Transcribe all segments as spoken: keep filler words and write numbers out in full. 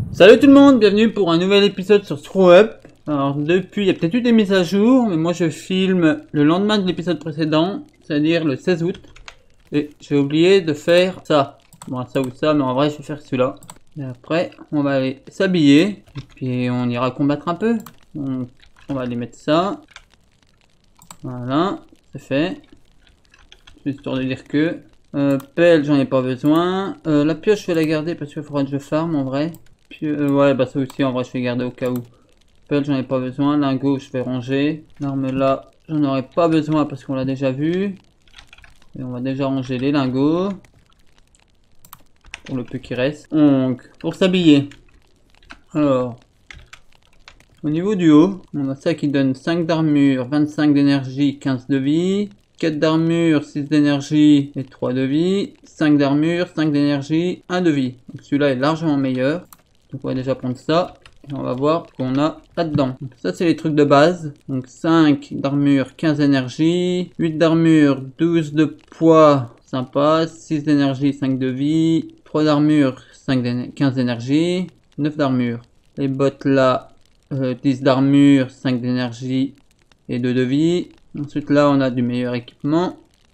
Salut tout le monde, bienvenue pour un nouvel épisode sur ThrowUp. Alors depuis, il y a peut-être eu des mises à jour, mais moi je filme le lendemain de l'épisode précédent, c'est-à-dire le seize août. Et j'ai oublié de faire ça. Bon, ça ou ça, mais en vrai je vais faire celui-là. Et après, on va aller s'habiller, et puis on ira combattre un peu. Donc, on va aller mettre ça. Voilà, c'est fait. Juste histoire de dire que... Euh, pelle, j'en ai pas besoin. Euh, la pioche, je vais la garder parce qu'il faudra que je farme en vrai. Puis, euh, ouais, bah ça aussi, en vrai, je vais garder au cas où. Pelle, j'en ai pas besoin. Lingot, je vais ranger. L'arme là, j'en aurai pas besoin parce qu'on l'a déjà vu. Et on va déjà ranger les lingots. Pour le peu qui reste. Donc, pour s'habiller. Alors, au niveau du haut, on a ça qui donne cinq d'armure, vingt-cinq d'énergie, quinze de vie. quatre d'armure, six d'énergie et trois de vie. cinq d'armure, cinq d'énergie, un de vie. Donc celui-là est largement meilleur. Donc on va déjà prendre ça. Et on va voir ce qu'on a là-dedans. Donc ça c'est les trucs de base. Donc cinq d'armure, quinze d'énergie. huit d'armure, douze de poids. Sympa. six d'énergie, cinq de vie. trois d'armure, quinze d'énergie. neuf d'armure. Les bottes là, euh, dix d'armure, cinq d'énergie et deux de vie. Ensuite là on a du meilleur équipement.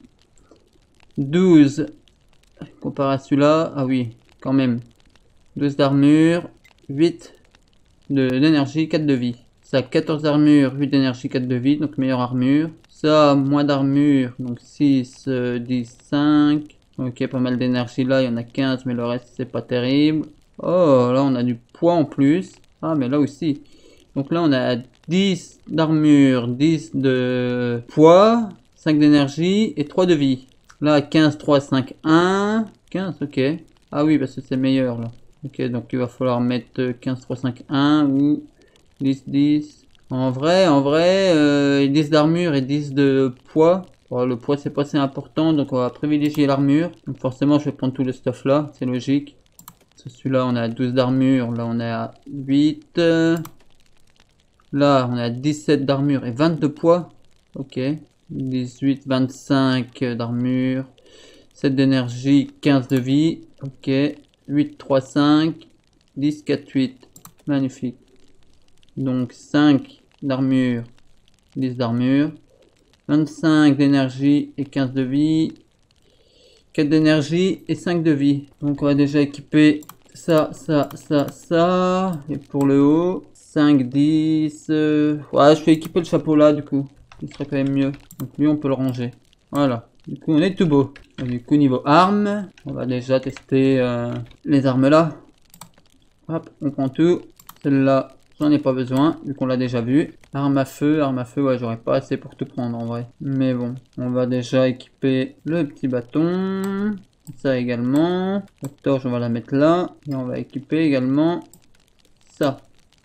douze comparé à celui-là. Ah oui, quand même. douze d'armure, huit d'énergie, quatre de vie. Ça quatorze d'armure, huit d'énergie, quatre de vie, donc meilleure armure. Ça moins d'armure, donc six, dix, cinq. Ok, pas mal d'énergie là, il y en a quinze, mais le reste c'est pas terrible. Oh, là on a du poids en plus. Ah, mais là aussi. Donc là on a dix d'armure, dix de poids, cinq d'énergie et trois de vie. Là quinze, trois, cinq, un. quinze, ok. Ah oui, parce que c'est meilleur là. Ok, donc il va falloir mettre quinze, trois, cinq, un ou dix, dix. En vrai, en vrai, euh, dix d'armure et dix de poids. Bon, le poids c'est pas assez important, donc on va privilégier l'armure. Donc forcément je vais prendre tout le stuff là, c'est logique. Celui-là on a douze d'armure, là on est à huit. Là, on est à dix-sept d'armure et vingt de poids. Ok. dix-huit, vingt-cinq d'armure. sept d'énergie, quinze de vie. Ok. huit, trois, cinq. dix, quatre, huit. Magnifique. Donc cinq d'armure, dix d'armure. vingt-cinq d'énergie et quinze de vie. quatre d'énergie et cinq de vie. Donc on va déjà équiper ça, ça, ça, ça. Et pour le haut... cinq, dix... Euh... Ouais, je vais équiper le chapeau là, du coup. Il serait quand même mieux. Donc lui, on peut le ranger. Voilà. Du coup, on est tout beau. Et du coup, niveau armes, on va déjà tester euh, les armes là. Hop, on prend tout. Celle-là, j'en ai pas besoin, vu qu'on l'a déjà vu. Arme à feu, arme à feu, ouais, j'aurais pas assez pour tout prendre en vrai. Mais bon, on va déjà équiper le petit bâton. Ça également. La torche, on va la mettre là. Et on va équiper également ça.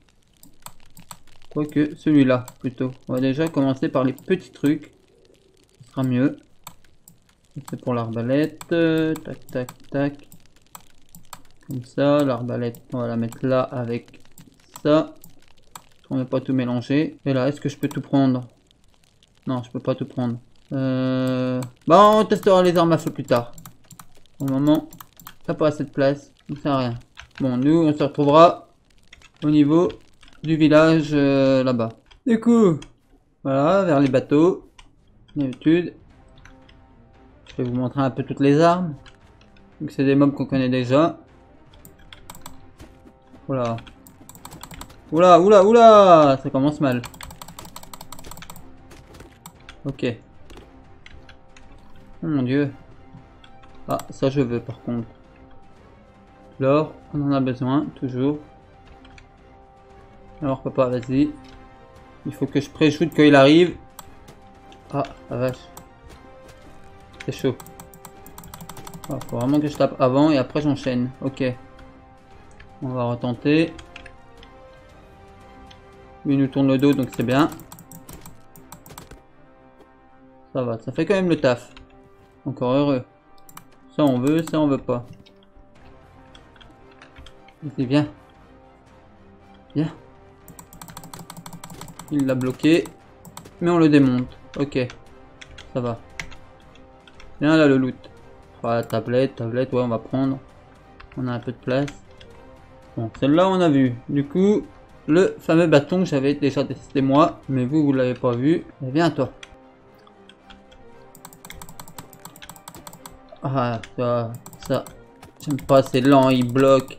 Quoique celui-là plutôt. On va déjà commencer par les petits trucs. Ce sera mieux. C'est pour l'arbalète. Tac, tac, tac. Comme ça. L'arbalète, on va la mettre là avec ça. On ne va pas tout mélanger. Et là, est-ce que je peux tout prendre? Non, je peux pas tout prendre. Euh... Bon, on testera les armes à feu plus tard. Pour le moment, ça n'a pas assez de place. Ça sert à rien. Bon, nous, on se retrouvera au niveau du village euh, là-bas. Du coup, voilà, vers les bateaux. D'habitude. Je vais vous montrer un peu toutes les armes. Donc c'est des mobs qu'on connaît déjà. Oula. Oula, oula, oula. Ça commence mal. Ok. Oh mon dieu. Ah, ça je veux par contre. L'or, on en a besoin, toujours. Alors papa, vas-y. Il faut que je préjoute quand il arrive. Ah, la vache. C'est chaud. Il faut vraiment que je tape avant et après j'enchaîne. Ok. On va retenter. Lui nous tourne le dos donc c'est bien. Ça va, ça fait quand même le taf. Encore heureux. Ça on veut, ça on veut pas. Vas-y, viens. Viens. Il l'a bloqué. Mais on le démonte. Ok. Ça va. Viens là le loot. Voilà, tablette, tablette, ouais on va prendre. On a un peu de place. Bon, celle-là on a vu. Du coup, le fameux bâton que j'avais déjà testé moi, mais vous, vous l'avez pas vu. Eh bien, toi. Ah, ça, ça. J'aime pas, c'est lent, il bloque.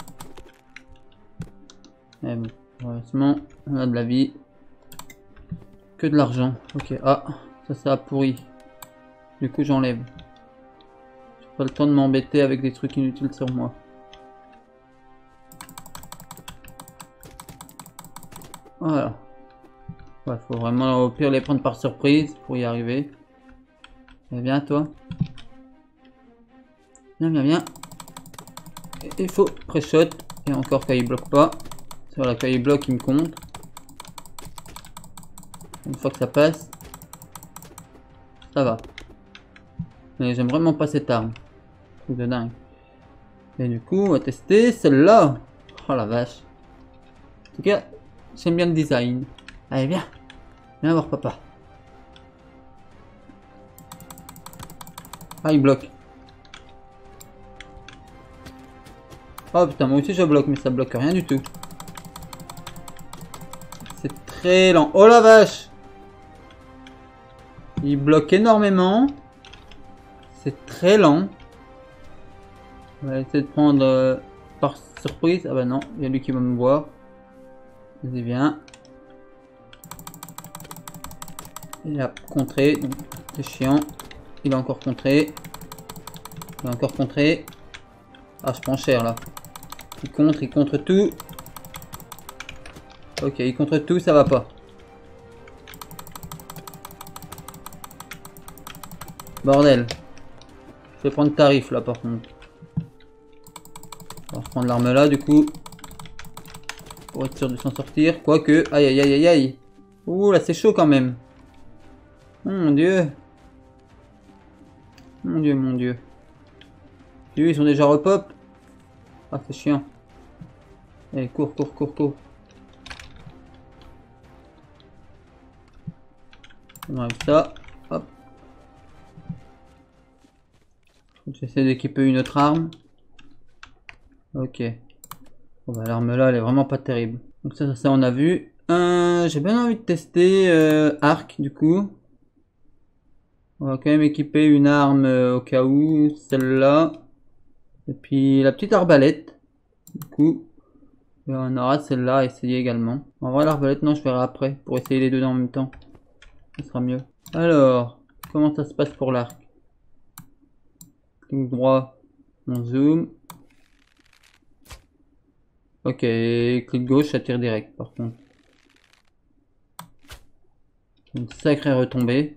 Mais bon, heureusement, on a de la vie. Que de l'argent. Ok, ah, ça, ça a pourri. Du coup, j'enlève. J'ai pas le temps de m'embêter avec des trucs inutiles sur moi. Voilà. Ouais, faut vraiment au pire les prendre par surprise pour y arriver. Eh bien, toi. Viens, viens, viens. Il faut pré-shot. Et encore quand il bloque pas. Voilà, quand il bloque, il me compte. Une fois que ça passe, ça va. Mais j'aime vraiment pas cette arme. Truc de dingue. Et du coup, on va tester celle-là. Oh la vache. En tout cas, j'aime bien le design. Allez, viens. Viens voir papa. Ah, il bloque. Oh putain, moi aussi je bloque, mais ça bloque rien du tout. C'est très lent. Oh la vache! Il bloque énormément. C'est très lent. On va essayer de prendre euh, par surprise. Ah bah non, il y a lui qui va me voir. Vas-y, viens. Il a contré, donc c'est chiant. Il a encore contré. Il a encore contré. Ah, je prends cher là. Il contre, il contre tout. Ok, il contre tout, ça va pas. Bordel. Je vais prendre tarif là par contre. On va reprendre l'arme là du coup. Pour être sûr de s'en sortir. Quoique. Aïe aïe aïe aïe aïe. Ouh là c'est chaud quand même. Mon dieu. Mon dieu, mon dieu. Eux ils sont déjà repop. Ah c'est chiant. Allez cours, cours, cours, cours. On enlève ça. Hop. J'essaie d'équiper une autre arme. Ok. Bon bah l'arme là elle est vraiment pas terrible. Donc ça, ça, ça on a vu. Euh, J'ai bien envie de tester euh, arc du coup. On va quand même équiper une arme euh, au cas où. Celle-là. Et puis la petite arbalète. Du coup. Et on aura celle-là à essayer également. En vrai l'arbalète non je verrai après. Pour essayer les deux en même temps. Ce sera mieux. Alors. Comment ça se passe pour l'arc? Clic droit. On zoom. Ok, clic gauche, ça tire direct par contre. Une sacrée retombée.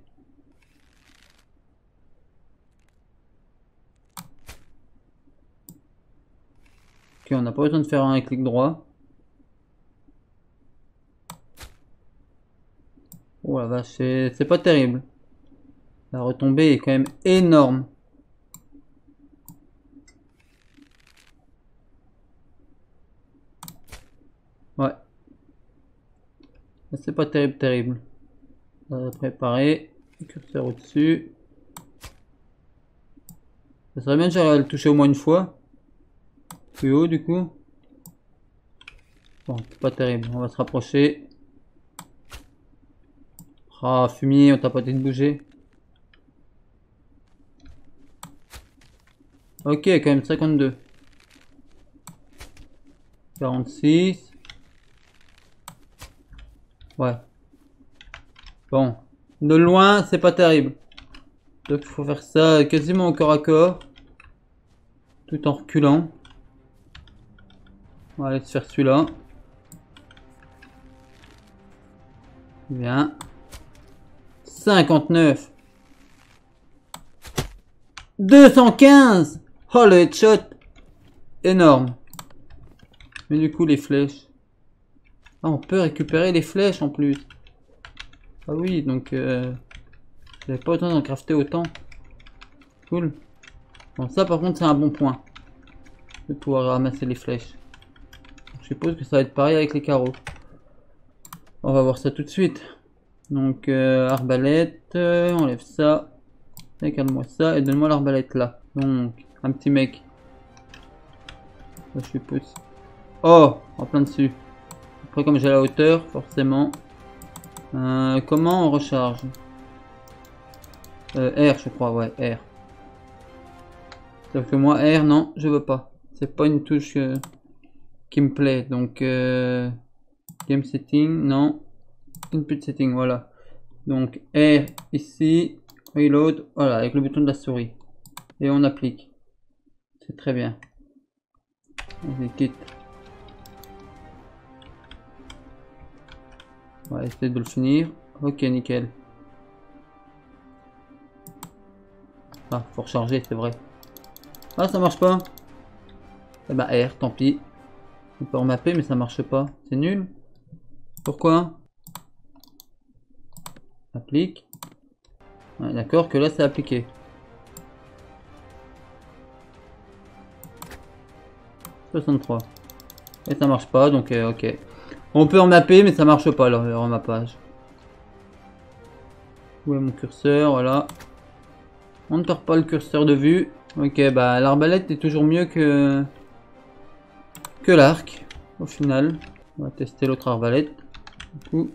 Ok, on n'a pas besoin de faire un clic droit. Oh la vache, c'est pas terrible. La retombée est quand même énorme. Ouais. C'est pas terrible, terrible. On va préparer. Le curseur au-dessus. Ça serait bien de j'arrive à le toucher au moins une fois. Plus haut du coup. Bon, c'est pas terrible. On va se rapprocher. Ah, fumier, on t'a pas dit de bouger. Ok, quand même cinquante-deux. quarante-six. Ouais. Bon. De loin, c'est pas terrible. Donc il faut faire ça quasiment au corps à corps. Tout en reculant. On va aller se faire celui-là. Bien. cinquante-neuf. deux cent quinze. Oh le headshot. Énorme. Mais du coup les flèches. Ah on peut récupérer les flèches en plus. Ah oui donc euh, j'avais pas besoin d'en crafter autant. Cool. Bon ça par contre c'est un bon point. De pouvoir ramasser les flèches. Je suppose que ça va être pareil avec les carreaux. On va voir ça tout de suite. Donc euh, arbalète, euh, enlève ça. Regarde-moi ça et donne-moi l'arbalète là. Donc un petit mec. Je suppose. Oh, en plein dessus. Après, comme j'ai la hauteur, forcément. Euh, comment on recharge? euh, R, je crois, ouais, R. Sauf que moi, R, non, je veux pas. C'est pas une touche euh, qui me plaît. Donc, euh, game setting, non. Input setting, voilà. Donc, R ici, reload, voilà, avec le bouton de la souris. Et on applique. C'est très bien. On quitte. On va essayer de le finir. Ok, nickel. Ah, faut recharger, c'est vrai. Ah, ça marche pas. Eh ben R, tant pis. On peut remapper, mais ça marche pas. C'est nul. Pourquoi? Applique. Ouais, d'accord que là, c'est appliqué. soixante-trois. Et ça marche pas, donc euh, ok. On peut remapper, mais ça marche pas, le, le remappage. Où est mon curseur? Voilà. On ne perd pas le curseur de vue. Ok, bah l'arbalète est toujours mieux que que l'arc au final. On va tester l'autre arbalète. Du coup,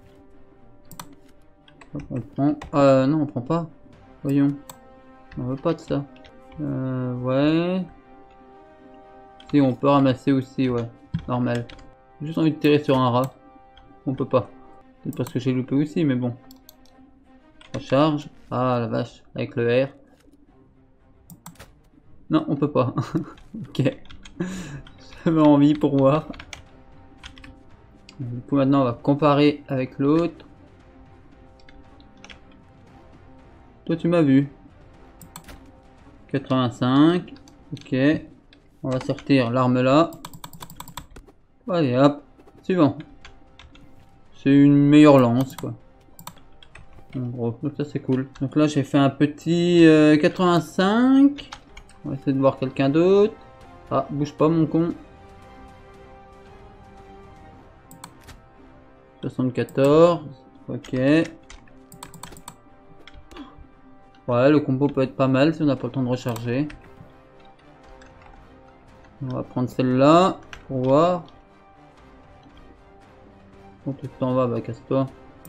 hop, on prend. Euh, non, on prend pas. Voyons. On veut pas de ça. Euh, ouais. Si on peut ramasser aussi, ouais. Normal. J'ai juste envie de tirer sur un rat. On peut pas. C'est parce que j'ai loupé aussi, mais bon. Recharge. Ah la vache, avec le R. Non, on peut pas. Ok. J'avais envie pour voir. Du coup maintenant on va comparer avec l'autre. Toi tu m'as vu. quatre-vingt-cinq. Ok. On va sortir l'arme là. Allez hop. Suivant. C'est une meilleure lance quoi. En gros, donc ça c'est cool. Donc là j'ai fait un petit euh, quatre-vingt-cinq. On va essayer de voir quelqu'un d'autre. Ah, bouge pas mon con. soixante-quatorze. Ok. Ouais, le combo peut être pas mal si on n'a pas le temps de recharger. On va prendre celle-là pour voir. Quand tu t'en vas, bah casse-toi.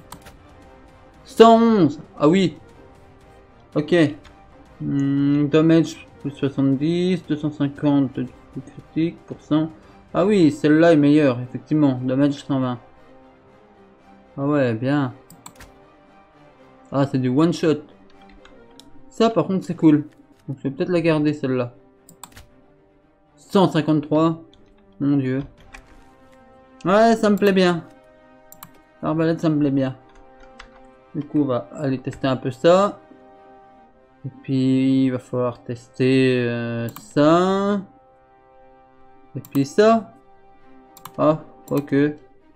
cent onze. Ah oui. Ok. Hmm, damage plus soixante-dix, deux cent cinquante de critique pour cent. Ah oui, celle-là est meilleure, effectivement. Damage cent vingt. Ah ouais, bien. Ah, c'est du one shot. Ça, par contre, c'est cool. Donc, je vais peut-être la garder, celle-là. cent cinquante-trois. Mon dieu. Ouais, ça me plaît bien. L'arbalète, ça me plaît bien. Du coup, on va aller tester un peu ça. Et puis, il va falloir tester euh, ça. Et puis ça. Ah, quoique.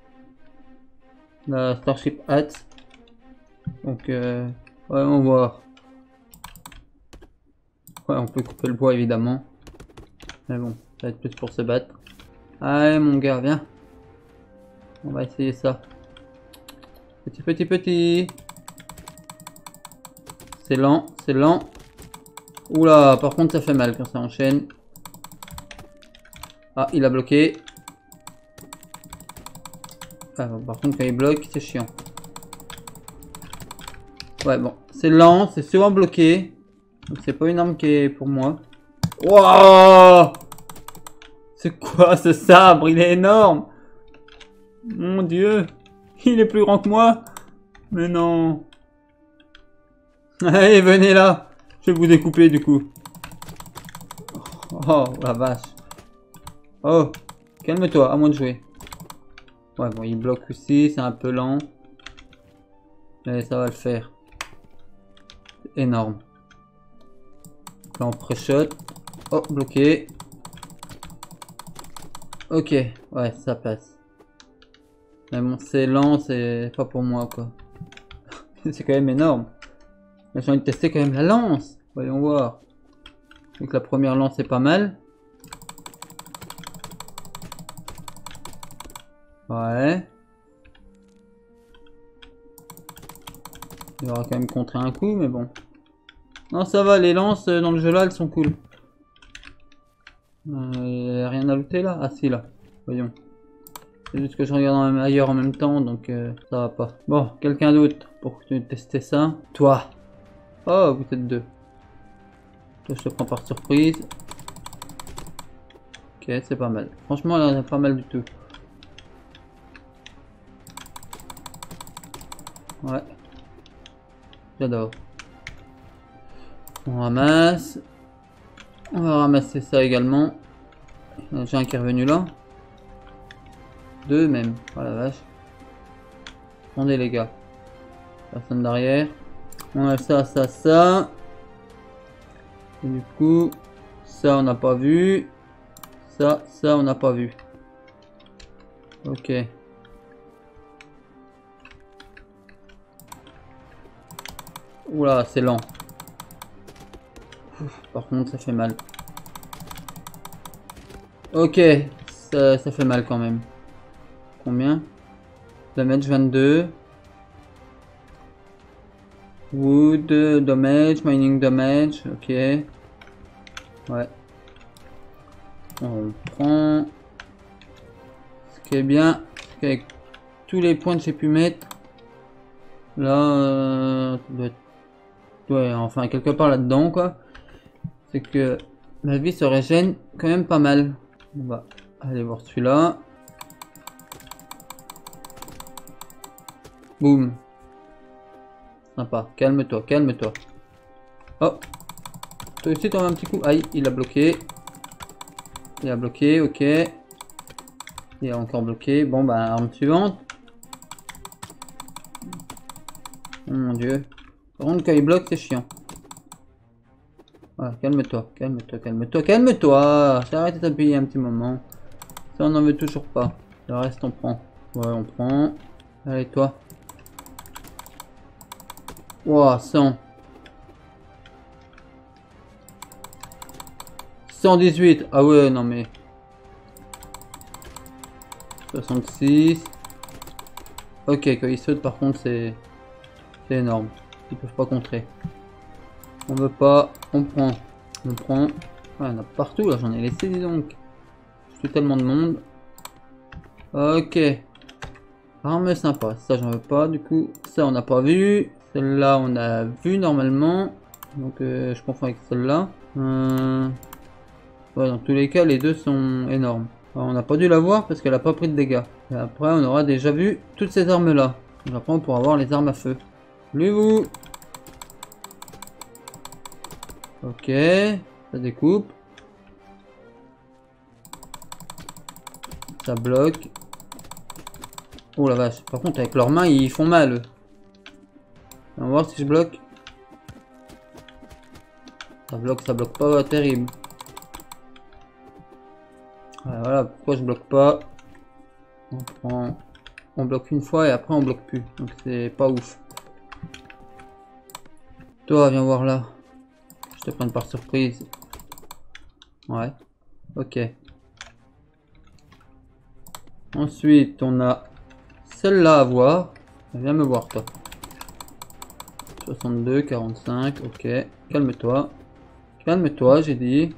La Starship Hat. Donc, euh, ouais, on va voir. Ouais, on peut couper le bois, évidemment. Mais bon, ça va être plus pour se battre. Allez, mon gars, viens. On va essayer ça. Petit, petit, petit. C'est lent, c'est lent. Oula, par contre, ça fait mal quand ça enchaîne. Ah, il a bloqué. Ah, par contre, quand il bloque, c'est chiant. Ouais, bon, c'est lent, c'est souvent bloqué. Donc, c'est pas une arme qui est pour moi. Wow! C'est quoi ce sabre? Il est énorme! Mon dieu! Il est plus grand que moi! Mais non! Allez, venez là! Je vais vous découper du coup. Oh, la vache. Oh, calme-toi, à moi de jouer. Ouais, bon, il bloque aussi, c'est un peu lent. Mais ça va le faire. C'est énorme. Là, on pré-shot. Oh, bloqué. Ok, ouais, ça passe. Mais bon, c'est lent, c'est pas pour moi, quoi. C'est quand même énorme. J'ai envie de tester quand même la lance. Voyons voir. Donc la première lance est pas mal. Ouais. Il aura quand même contré un coup, mais bon. Non, ça va, les lances dans le jeu là, elles sont cool. Euh, rien à looter là? Ah si, là. Voyons. C'est juste que je regarde ailleurs en même temps, donc euh, ça va pas. Bon, quelqu'un d'autre pour tester ça. Toi. Oh, vous êtes deux. Toi, je te prends par surprise. Ok, c'est pas mal. Franchement, là, c'est pas mal du tout. Ouais. J'adore. On ramasse. On va ramasser ça également. Il y en a déjà un qui est revenu là. Deux même. Oh la vache. Attendez les gars. Personne derrière. On a ça, ça, ça. Et du coup, ça on n'a pas vu. Ça, ça on n'a pas vu. Ok. Oula, c'est lent. Ouf, par contre, ça fait mal. Ok, ça, ça fait mal quand même. Combien? Damage vingt-deux. Wood, damage, mining damage, ok. Ouais. On prend. Ce qui est bien, c'est qu'avec tous les points que j'ai pu mettre, là, euh, doit être... ouais, enfin quelque part là-dedans quoi. C'est que ma vie se régène quand même pas mal. On va aller voir celui-là. Boum. Sympa. Calme-toi, calme-toi. Oh. Toi aussi, t'en as un petit coup. Aïe, il a bloqué. Il a bloqué, ok. Il a encore bloqué. Bon, bah, arme suivante. Oh mon dieu. Par contre, quand il bloque, c'est chiant. Voilà, calme-toi, calme-toi, calme-toi, calme-toi. J'arrête de t'appuyer un petit moment. Ça, on n'en veut toujours pas. Le reste, on prend. Ouais, on prend. Allez, toi. Wow, cent. cent dix-huit. Ah ouais, non mais. soixante-six. Ok, quand ils sautent, par contre, c'est... c'est énorme. Ils peuvent pas contrer. On veut pas. On prend. On prend. Ah, il y en a partout, là. J'en ai laissé, dis donc. J'ai tellement de monde. Ok. Arme sympa. Ça, j'en veux pas. Du coup, ça, on n'a pas vu. Celle-là, on a vu normalement. Donc, euh, je confonds avec celle-là. Euh... Ouais, dans tous les cas, les deux sont énormes. Alors, on n'a pas dû la voir parce qu'elle a pas pris de dégâts. Et après, on aura déjà vu toutes ces armes-là. Donc après, on pourra voir les armes à feu. Voulez-vous? Ok. Ça découpe. Ça bloque. Oh la vache. Par contre, avec leurs mains, ils font mal. On va voir si je bloque. Ça bloque, ça bloque pas terrible. Voilà pourquoi je bloque pas. On prend, on bloque une fois et après on bloque plus. Donc c'est pas ouf. Toi, viens voir là. Je te prends par surprise. Ouais. Ok. Ensuite, on a celle-là à voir. Viens me voir toi. soixante-deux, quarante-cinq, ok. Calme-toi. Calme-toi, j'ai dit.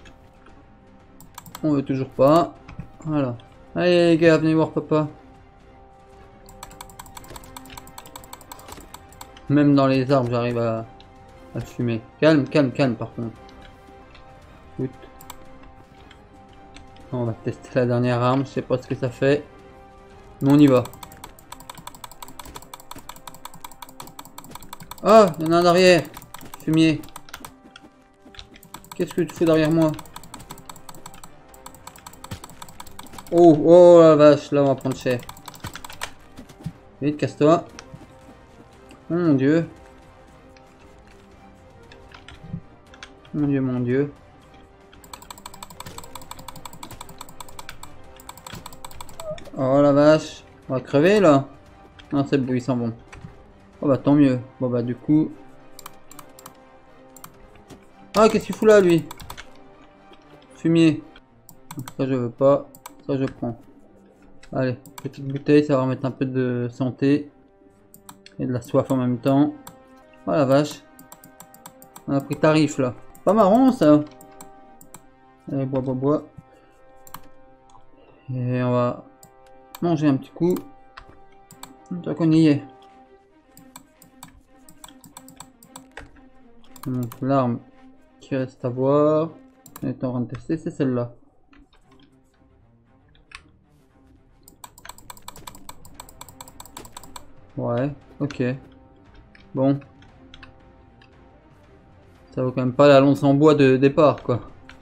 On veut toujours pas. Voilà. Allez les gars, venez voir papa. Même dans les arbres, j'arrive à, à fumer. Calme, calme, calme par contre. Écoute. On va tester la dernière arme, je sais pas ce que ça fait. Mais on y va. Oh, il y en a un derrière. Fumier. Qu'est-ce que tu fais derrière moi? Oh, oh la vache, là on va prendre cher. Vite, casse-toi. Oh mon dieu. Mon dieu, mon dieu. Oh la vache. On va crever là. Non, c'est bon, ils sont bons. Oh bah tant mieux. Bon bah du coup... Ah, qu'est-ce qu'il fout là lui? Fumier. Ça je veux pas. Ça je prends. Allez, petite bouteille, ça va remettre un peu de santé. Et de la soif en même temps. Oh la vache. On a pris tarif là. Pas marrant ça. Allez, bois, bois, bois. Et on va manger un petit coup. Tant qu'on y est. Donc l'arme qui reste à voir. On est en train de tester, c'est celle-là. Ouais, ok. Bon. Ça vaut quand même pas la lance en bois de départ, quoi.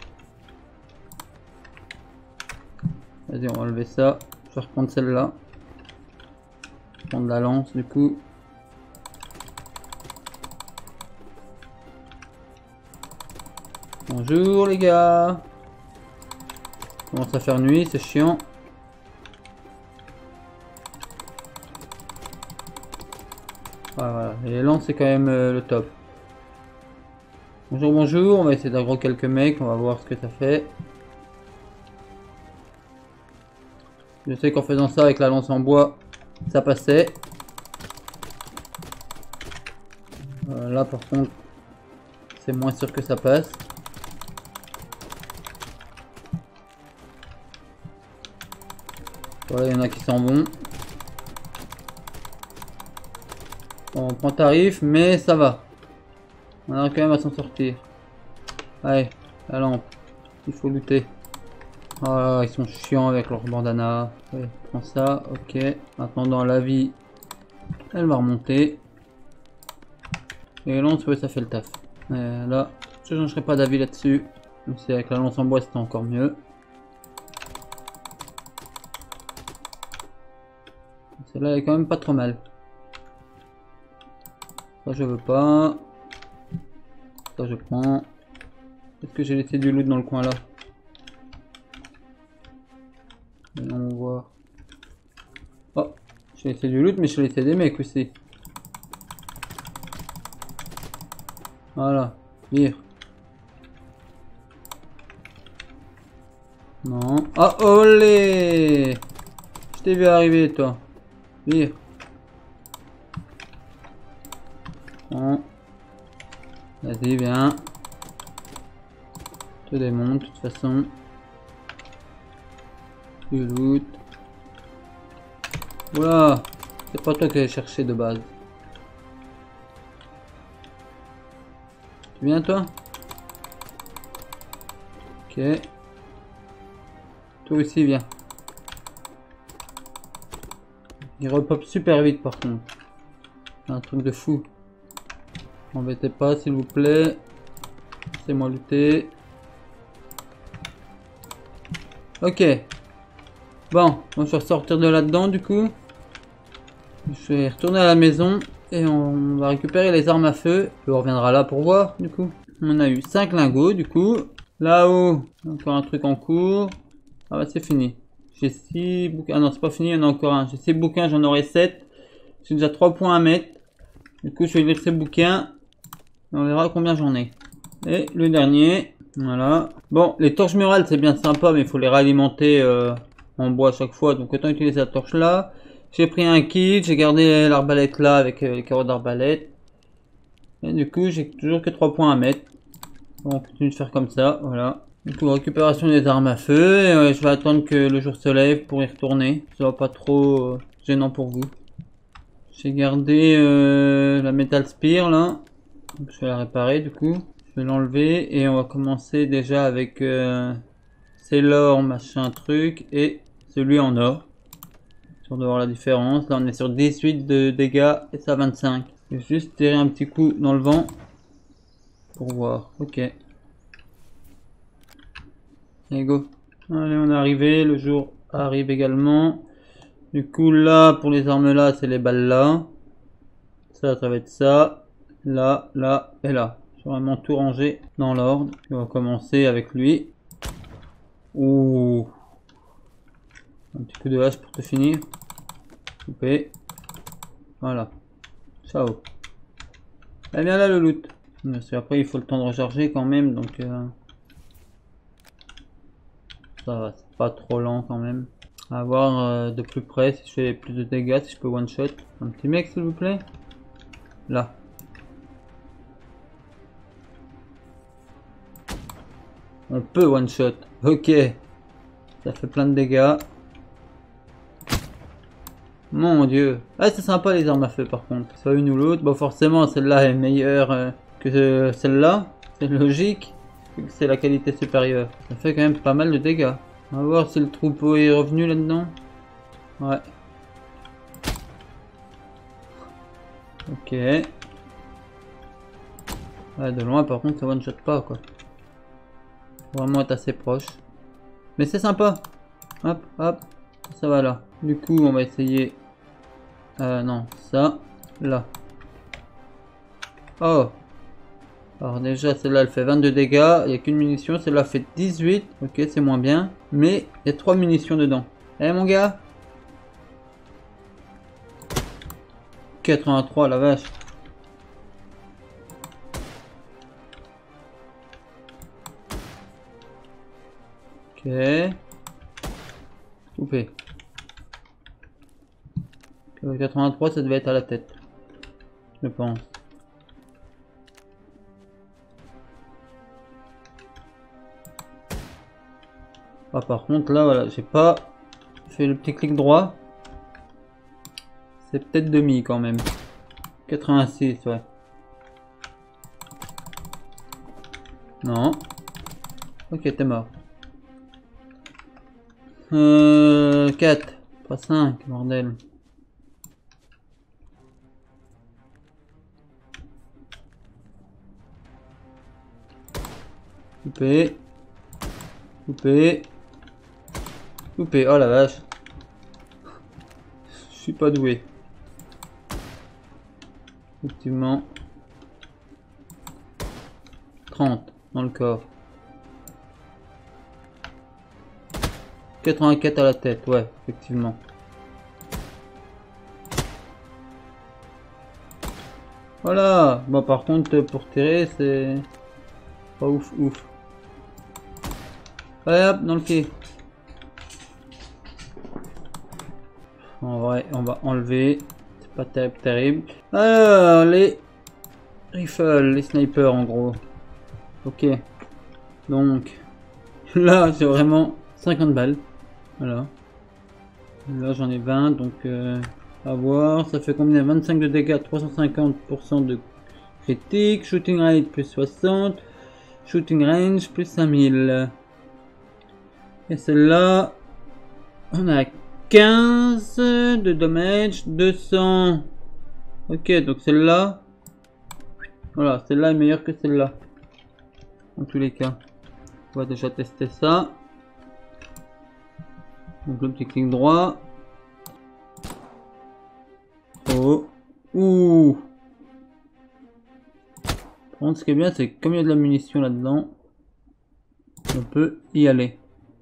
Vas-y, on va enlever ça. Je vais reprendre celle-là. Prendre la lance, du coup. Bonjour, les gars. Commence à faire nuit, c'est chiant. Voilà, et les lances, c'est quand même euh, le top. Bonjour, bonjour, on va essayer d'aggro quelques mecs, on va voir ce que ça fait. Je sais qu'en faisant ça avec la lance en bois, ça passait. Euh, là par contre, c'est moins sûr que ça passe. Voilà, il y en a qui s'en vont. Bon, on prend tarif, mais ça va. On arrive quand même à s'en sortir. Allez, la lampe. Il faut lutter. Ah, ils sont chiants avec leur bandana. Ouais, prends ça, ok. Attendant la vie, elle va remonter. Et lance, ouais, ça fait le taf. Et là, je changerai pas d'avis là-dessus. Même si avec la lance en bois, c'était encore mieux. Celle-là, elle est quand même pas trop mal. Ça, je veux pas. Ça, je prends. Est-ce que j'ai laissé du loot dans le coin là? On va voir. Oh, j'ai laissé du loot, mais j'ai laissé des mecs aussi. Voilà, vire. Non. Ah, olé! Je t'ai vu arriver, toi. Vire. Bon. Vas-y, viens. Je te démonte, de toute façon. Du loot. Voilà. C'est pas toi qui allais chercher de base. Tu viens, toi? Ok. Toi aussi, viens. Il repop super vite, par contre. Un truc de fou. M'embêtez pas, s'il vous plaît. Laissez-moi lutter. Ok. Bon, on va sortir de là-dedans, du coup. Je vais retourner à la maison. Et on va récupérer les armes à feu. Et on reviendra là pour voir, du coup. On a eu cinq lingots, du coup. Là-haut, encore un truc en cours. Ah bah c'est fini. J'ai six bouquins. Ah non, c'est pas fini, il y en a encore un. J'ai six bouquins, j'en aurai sept. J'ai déjà trois points à mettre. Du coup, je vais lire ces bouquins. Et on verra combien j'en ai. Et le dernier. Voilà. Bon, les torches murales, c'est bien sympa, mais il faut les réalimenter euh, en bois à chaque fois. Donc autant utiliser la torche là. J'ai pris un kit, j'ai gardé l'arbalète là avec euh, les carreaux d'arbalète. Et du coup, j'ai toujours que trois points à mettre. Bon, on continue de faire comme ça, voilà. Du coup, récupération des armes à feu. Et euh, je vais attendre que le jour se lève pour y retourner. Ça va pas trop euh, gênant pour vous. J'ai gardé euh, la Metal Spear là. Donc, je vais la réparer du coup. Je vais l'enlever et on va commencer déjà avec euh, c'est l'or machin truc et celui en or. Sur de voir la différence. Là on est sur dix-huit de dégâts et ça vingt-cinq. Je vais juste tirer un petit coup dans le vent pour voir. Ok. Allez go. Allez, on est arrivé. Le jour arrive également. Du coup là pour les armes là c'est les balles là. Ça ça va être ça. Là, là et là. J'ai vraiment tout rangé dans l'ordre. On va commencer avec lui. Ouh. Un petit coup de hache pour te finir. Coupé. Voilà. Ciao. Et bien là le loot. Parce qu'après il faut le temps de recharger quand même. Donc euh, ça va. C'est pas trop lent quand même. À voir euh, de plus près si je fais plus de dégâts. Si je peux one shot. Un petit mec s'il vous plaît. Là. On peut one shot. Ok. Ça fait plein de dégâts. Mon dieu. Ah, c'est sympa les armes à feu par contre. Soit une ou l'autre. Bon, forcément, celle-là est meilleure euh, que euh, celle-là. C'est logique. C'est la qualité supérieure. Ça fait quand même pas mal de dégâts. On va voir si le troupeau est revenu là-dedans. Ouais. Ok. Ouais, de loin par contre ça one shot pas quoi. Faut vraiment être assez proche. Mais c'est sympa. Hop, hop. Ça va là. Du coup on va essayer. Euh non, ça. Là. Oh. Alors déjà celle-là elle fait vingt-deux dégâts. Il n'y a qu'une munition. Celle-là fait dix-huit. Ok, c'est moins bien. Mais il y a trois munitions dedans. Eh mon gars. quatre-vingt-trois la vache. Ok. Coupé. quatre-vingt-trois ça devait être à la tête. Je pense. Ah par contre là voilà j'ai pas fait le petit clic droit. C'est peut-être demi quand même. quatre-vingt-six ouais. Non. Ok t'es mort. Euh, quatre. Pas cinq bordel. Coupé. Coupé. Coupé. Oh la vache. Je suis pas doué. Effectivement. trente dans le corps. quatre-vingt-quatre à la tête, ouais, effectivement. Voilà. Bon par contre pour tirer c'est pas ouf ouf. Allez hop dans le pied. En vrai on va enlever. C'est pas terrible terrible. Alors les rifles, les snipers en gros. Ok. Donc là j'ai vraiment cinquante balles. Voilà. Là j'en ai vingt donc euh, à voir. Ça fait combien? vingt-cinq de dégâts, trois cent cinquante pour cent de critique. Shooting rate plus soixante. Shooting range plus cinq mille. Et celle-là on a quinze de damage, deux cents. Ok donc celle-là. Voilà, celle-là est meilleure que celle-là. En tous les cas. On va déjà tester ça. Donc le petit clic droit. Oh. Ouh. Par contre ce qui est bien c'est que comme il y a de la munition là-dedans, on peut y aller.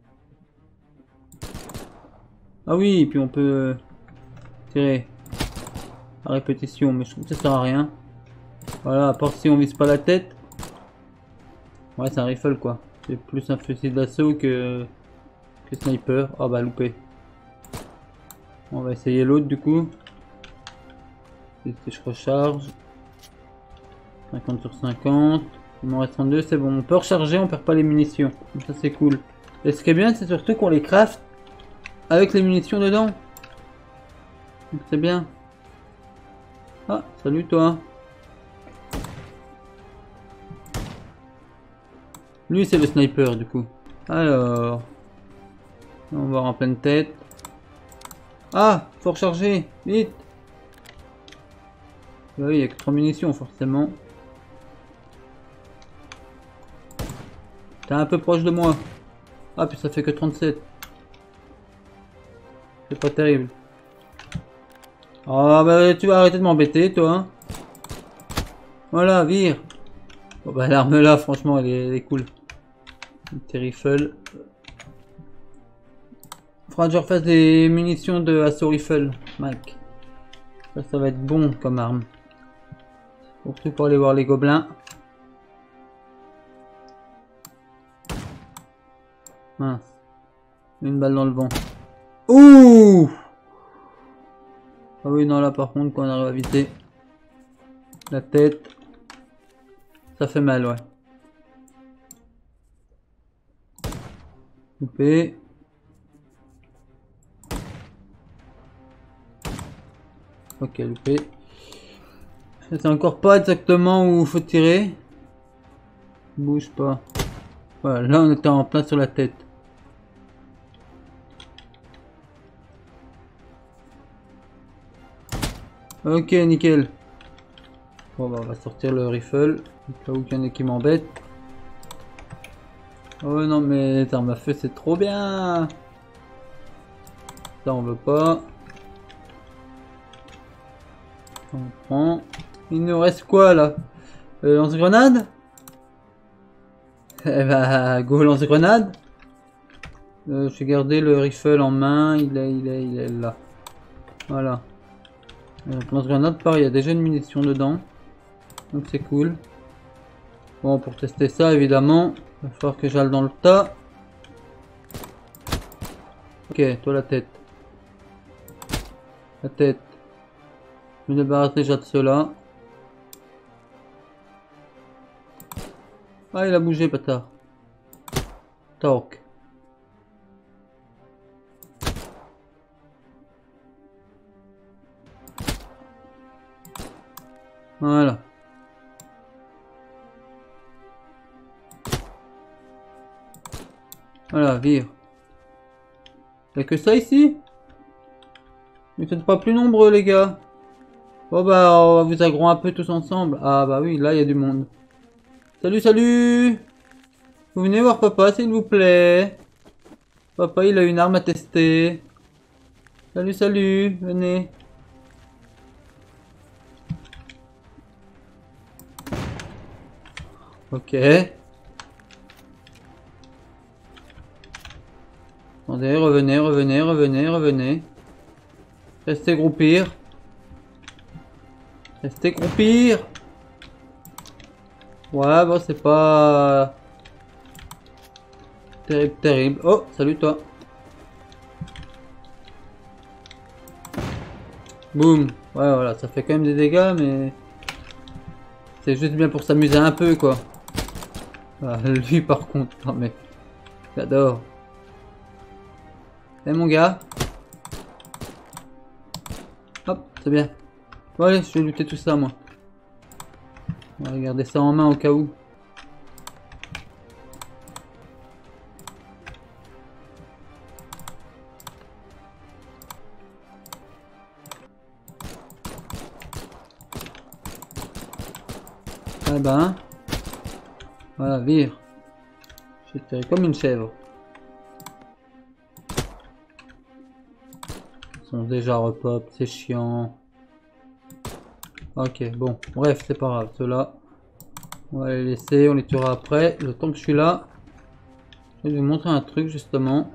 Ah oui, et puis on peut tirer à répétition, mais je trouve que ça sert à rien. Voilà, à part si on vise pas la tête. Ouais, c'est un rifle quoi. C'est plus un fusil d'assaut que... que sniper. Ah bah loupé. On va essayer l'autre du coup. Et si je recharge. cinquante sur cinquante. Il m'en reste trente-deux, c'est bon. On peut recharger, on perd pas les munitions. Donc ça c'est cool. Et ce qui est bien, c'est surtout qu'on les craft avec les munitions dedans. Donc c'est bien. Ah, salut toi. Lui c'est le sniper du coup. Alors. On va voir en pleine tête. Ah, faut recharger, vite. Oui, il n'y a que trois munitions forcément. T'es un peu proche de moi. Ah, puis ça fait que trente-sept. C'est pas terrible. Ah bah tu vas arrêter de m'embêter toi. Voilà, vire. Bon bah l'arme là franchement elle est, elle est cool. Un petit rifle. Faudra que je refasse des munitions de assaut rifle, Mike. Ça, ça va être bon comme arme. Surtout pour aller voir les gobelins. Mince. Une balle dans le vent. Ouh! Ah oui, non, là par contre, quand on arrive à viser la tête, ça fait mal, ouais. Coupé. Ok, loupé. Je sais encore pas exactement où il faut tirer. Bouge pas. Voilà, là on était en plein sur la tête. Ok, nickel. Bon bah on va sortir le rifle. Là où il y en a qui m'embêtent. Oh non mais les armes à feu c'est trop bien. Ça on veut pas. On prend. Il nous reste quoi là? euh, Lance-grenade. Eh bah go lance-grenade. Euh, J'ai gardé le rifle en main. Il est, il est, il est là. Voilà. Donc lance-grenade pareil, il y a déjà une munition dedans. Donc c'est cool. Bon pour tester ça évidemment. Il va falloir que j'aille dans le tas. Ok, toi la tête. La tête. Je me débarrasse déjà de cela. Ah, il a bougé, bâtard. Toc. Voilà. Voilà, vire. Y'a que ça ici? Vous n'êtes pas plus nombreux, les gars. Bon bah, on va vous agro un peu tous ensemble. Ah bah oui, là, il y a du monde. Salut, salut! Vous venez voir papa, s'il vous plaît? Papa, il a une arme à tester. Salut, salut, venez. Ok. Attendez, revenez, revenez, revenez, revenez. Restez groupir. Restez groupir. Ouais, bon, c'est pas... Terrible, terrible. Oh, salut toi. Boum. Ouais, voilà, ça fait quand même des dégâts, mais... C'est juste bien pour s'amuser un peu, quoi. Ah, lui, par contre, non mais... J'adore. Eh, mon gars. Hop, c'est bien. Bon, allez, je vais lutter tout ça, moi. On va garder ça en main au cas où. Ah ben. Voilà, vire. Je vais tirer comme une chèvre. Ils sont déjà repop, c'est chiant. Ok, bon, bref, c'est pas grave, ceux-là. On va les laisser, on les tuera après. Le temps que je suis là, je vais vous montrer un truc justement.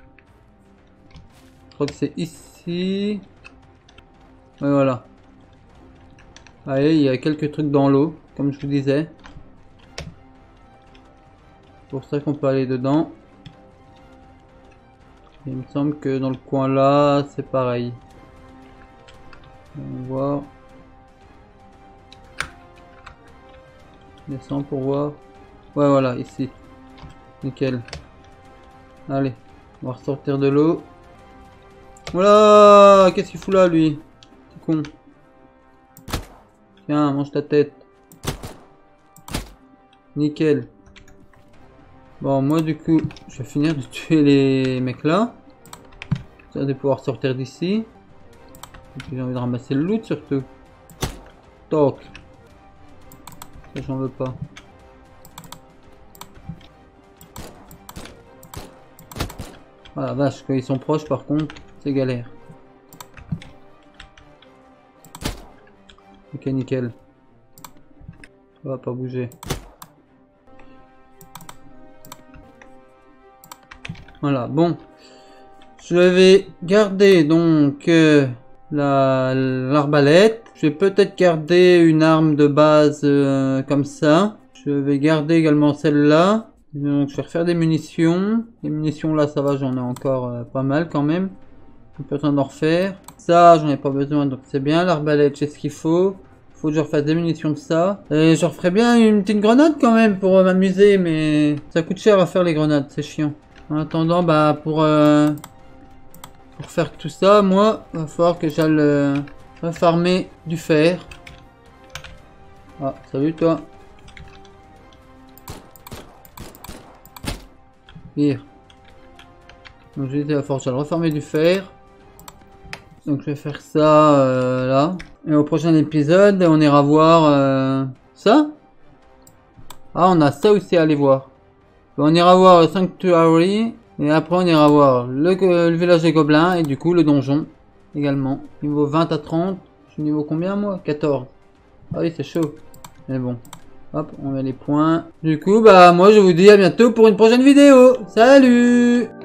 Je crois que c'est ici. Ouais, voilà. Allez, il y a quelques trucs dans l'eau, comme je vous disais. C'est pour ça qu'on peut aller dedans. Il me semble que dans le coin là, c'est pareil. On va voir. Descends pour voir. Ouais, voilà, ici. Nickel. Allez, on va ressortir de l'eau. Voilà, qu'est-ce qu'il fout là, lui? C'est con. Tiens, mange ta tête. Nickel. Bon, moi, du coup, je vais finir de tuer les mecs là. Ça de pouvoir sortir d'ici. Et puis, j'ai envie de ramasser le loot, surtout. Toc. Ça, j'en veux pas. Ah la vache, quand ils sont proches, par contre, c'est galère. Ok, nickel. Ça va pas bouger. Voilà, bon. Je vais garder donc euh, la l'arbalète. Je vais peut-être garder une arme de base euh, comme ça. Je vais garder également celle-là. Donc je vais refaire des munitions. Les munitions là, ça va, j'en ai encore euh, pas mal quand même. J'ai pas besoin d'en refaire. Ça, j'en ai pas besoin, donc c'est bien. L'arbalète, j'ai ce qu'il faut. Faut que je refasse des munitions de ça. Et je referai bien une petite grenade quand même pour euh, m'amuser, mais ça coûte cher à faire les grenades, c'est chiant. En attendant, bah pour, euh, pour faire tout ça, moi, il va falloir que j'aille euh, farmer du fer. Ah, salut toi. Here. Donc j'ai été à la forge, à refarmer du fer. Donc je vais faire ça euh, là. Et au prochain épisode, on ira voir euh, ça. Ah, on a ça aussi à aller voir. On ira voir le Sanctuary. Et après on ira voir le, le village des gobelins. Et du coup le donjon également. Niveau vingt à trente. Je suis niveau combien moi? quatorze. Ah oui, c'est chaud. Mais bon. Hop, on met les points. Du coup, bah moi je vous dis à bientôt pour une prochaine vidéo. Salut!